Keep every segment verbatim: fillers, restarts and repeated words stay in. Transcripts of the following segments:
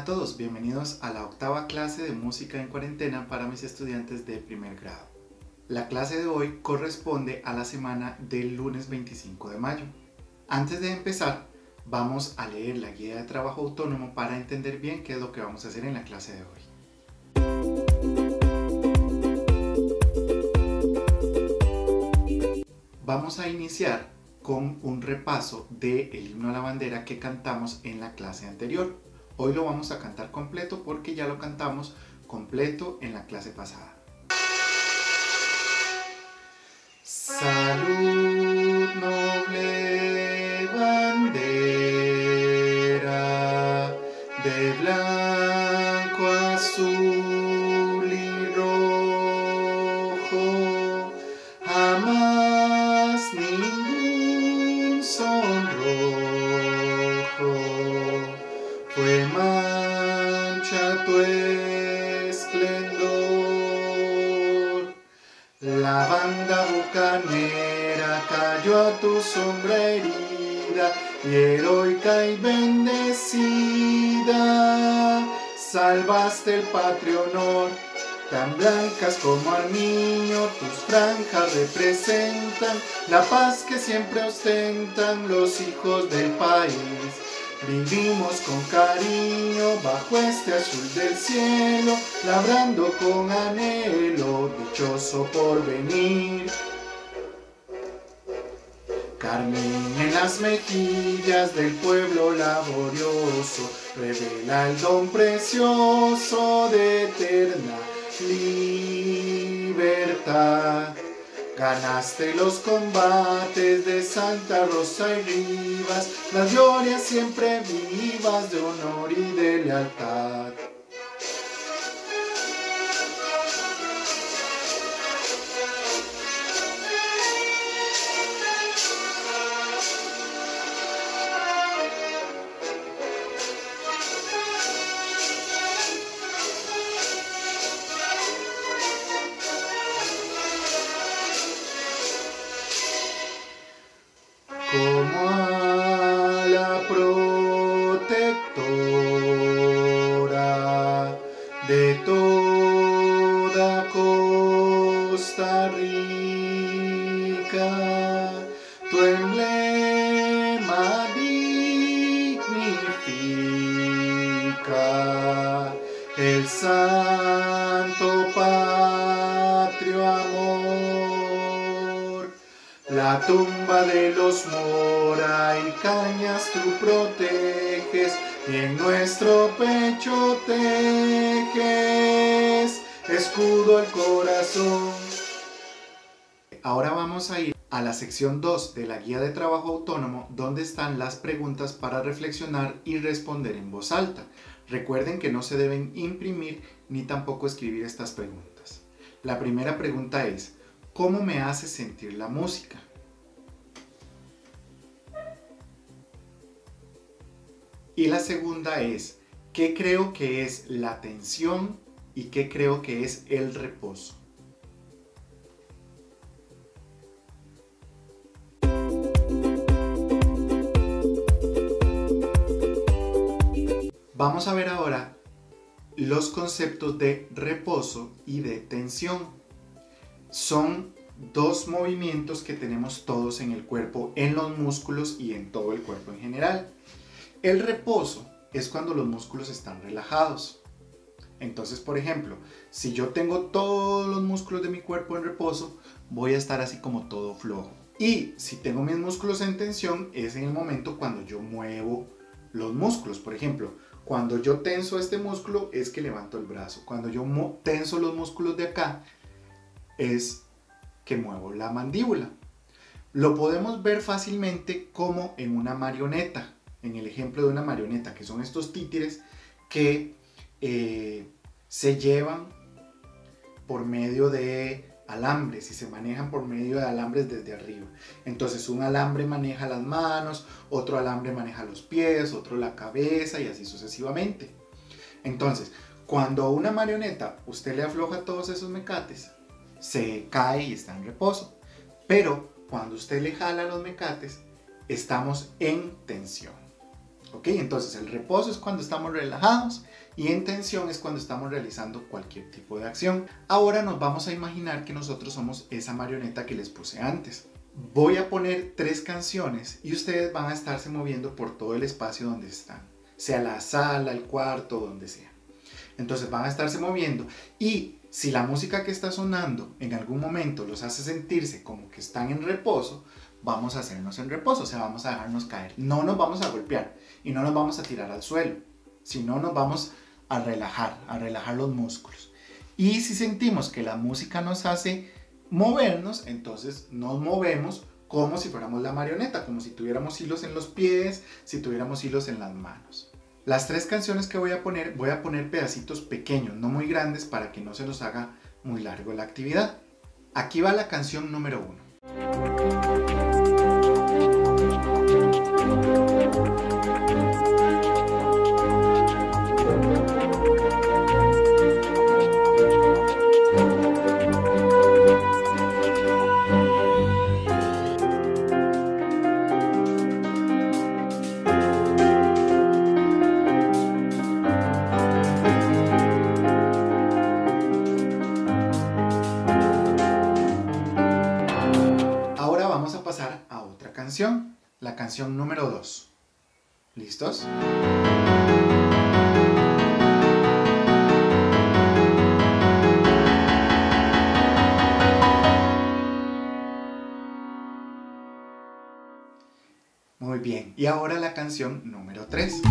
todos, bienvenidos a la octava clase de música en cuarentena para mis estudiantes de primer grado. La clase de hoy corresponde a la semana del lunes veinticinco de mayo. Antes de empezar, vamos a leer la guía de trabajo autónomo para entender bien qué es lo que vamos a hacer en la clase de hoy. Vamos a iniciar con un repaso del himno a la bandera que cantamos en la clase anterior. Hoy lo vamos a cantar completo porque ya lo cantamos completo en la clase pasada. Salud, noble bandera, de blanco, azul y rojo, jamás ningún sonrojo fue mancha tu esplendor. La banda bucanera cayó a tu sombra herida y heroica y bendecida salvaste el patrio honor. Tan blancas como armiño tus franjas representan la paz que siempre ostentan los hijos del país. Vivimos con cariño bajo este azul del cielo, labrando con anhelo dichoso porvenir. Carmín en las mejillas del pueblo laborioso revela el don precioso de eterna libertad. Ganaste los combates de Santa Rosa y Rivas, las glorias siempre vivas de honor y de lealtad. Como a la protectora de toda Costa Rica, tu emblema dignifica el santo patrio amor. La tumba de los Mora y Cañas tú proteges y en nuestro pecho tejes escudo el corazón. Ahora vamos a ir a la sección dos de la guía de trabajo autónomo, donde están las preguntas para reflexionar y responder en voz alta. Recuerden que no se deben imprimir ni tampoco escribir estas preguntas. La primera pregunta es: ¿cómo me hace sentir la música? Y la segunda es: ¿qué creo que es la tensión y qué creo que es el reposo? Vamos a ver ahora los conceptos de reposo y de tensión. Son dos movimientos que tenemos todos en el cuerpo, en los músculos y en todo el cuerpo en general. El reposo es cuando los músculos están relajados. Entonces, por ejemplo, si yo tengo todos los músculos de mi cuerpo en reposo, voy a estar así como todo flojo. Y si tengo mis músculos en tensión, es en el momento cuando yo muevo los músculos. Por ejemplo, cuando yo tenso este músculo es que levanto el brazo. Cuando yo tenso los músculos de acá es que muevo la mandíbula. Lo podemos ver fácilmente como en una marioneta. En el ejemplo de una marioneta, que son estos títeres que eh, se llevan por medio de alambres y se manejan por medio de alambres desde arriba. Entonces un alambre maneja las manos, otro alambre maneja los pies, otro la cabeza y así sucesivamente. Entonces, cuando a una marioneta usted le afloja todos esos mecates, se cae y está en reposo. Pero cuando usted le jala los mecates, estamos en tensión. ¿Ok? Entonces el reposo es cuando estamos relajados y en tensión es cuando estamos realizando cualquier tipo de acción. Ahora nos vamos a imaginar que nosotros somos esa marioneta que les puse antes. Voy a poner tres canciones y ustedes van a estarse moviendo por todo el espacio donde están, sea la sala, el cuarto, donde sea. Entonces van a estarse moviendo y si la música que está sonando en algún momento los hace sentirse como que están en reposo, vamos a hacernos en reposo, o sea, vamos a dejarnos caer. No nos vamos a golpear y no nos vamos a tirar al suelo, sino nos vamos a relajar, a relajar los músculos. Y si sentimos que la música nos hace movernos, entonces nos movemos como si fuéramos la marioneta, como si tuviéramos hilos en los pies, si tuviéramos hilos en las manos. Las tres canciones que voy a poner, voy a poner pedacitos pequeños, no muy grandes, para que no se nos haga muy largo la actividad. Aquí va la canción número uno. Canción, la canción número dos. ¿Listos? Muy bien, y ahora la canción número tres.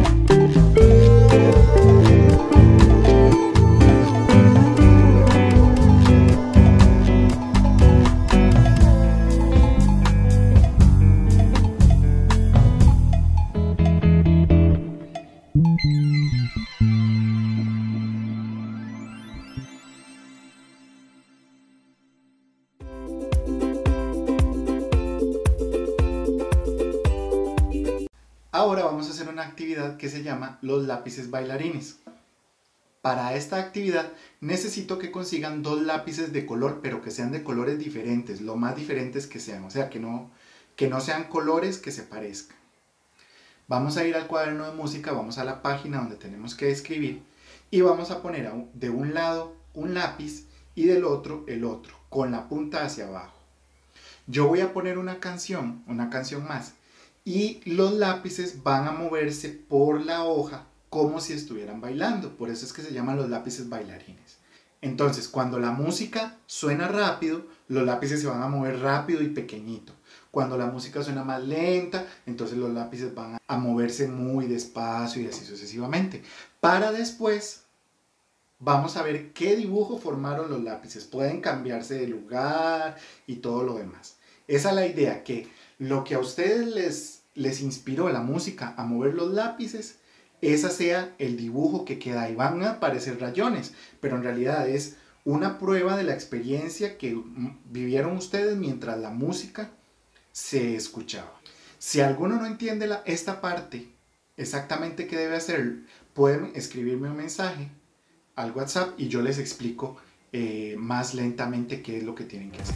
Ahora vamos a hacer una actividad que se llama los lápices bailarines. Para esta actividad necesito que consigan dos lápices de color, pero que sean de colores diferentes, lo más diferentes que sean, o sea, que no, que no sean colores que se parezcan. Vamos a ir al cuaderno de música, vamos a la página donde tenemos que escribir y vamos a poner de un lado un lápiz y del otro el otro, con la punta hacia abajo. Yo voy a poner una canción, una canción más, y los lápices van a moverse por la hoja como si estuvieran bailando. Por eso es que se llaman los lápices bailarines. Entonces, cuando la música suena rápido, los lápices se van a mover rápido y pequeñito. Cuando la música suena más lenta, entonces los lápices van a moverse muy despacio y así sucesivamente. Para después, vamos a ver qué dibujo formaron los lápices. Pueden cambiarse de lugar y todo lo demás. Esa es la idea, que lo que a ustedes les, les inspiró la música a mover los lápices, esa sea el dibujo que queda ahí. Van a aparecer rayones, pero en realidad es una prueba de la experiencia que vivieron ustedes mientras la música se escuchaba. Si alguno no entiende la, esta parte, exactamente qué debe hacer, pueden escribirme un mensaje al WhatsApp y yo les explico eh, más lentamente qué es lo que tienen que hacer.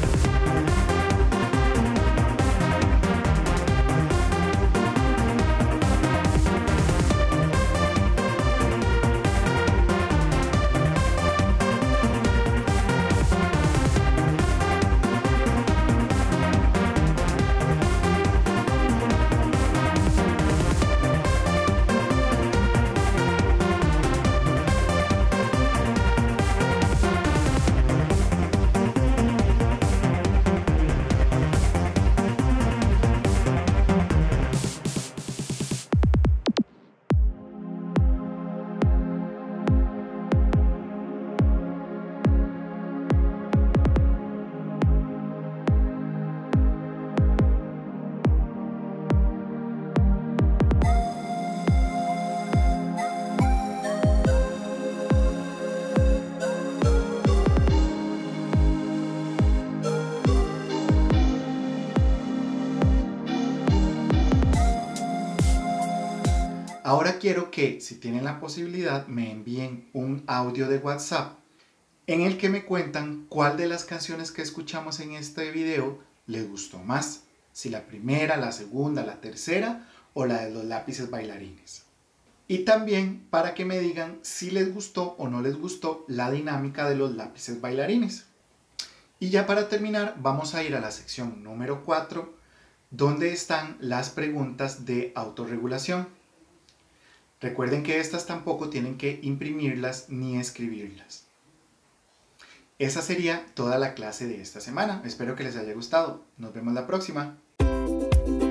Ahora quiero que, si tienen la posibilidad, me envíen un audio de WhatsApp en el que me cuentan cuál de las canciones que escuchamos en este video les gustó más. Si la primera, la segunda, la tercera o la de los lápices bailarines. Y también para que me digan si les gustó o no les gustó la dinámica de los lápices bailarines. Y ya para terminar vamos a ir a la sección número cuatro, donde están las preguntas de autorregulación. Recuerden que estas tampoco tienen que imprimirlas ni escribirlas. Esa sería toda la clase de esta semana. Espero que les haya gustado. Nos vemos la próxima.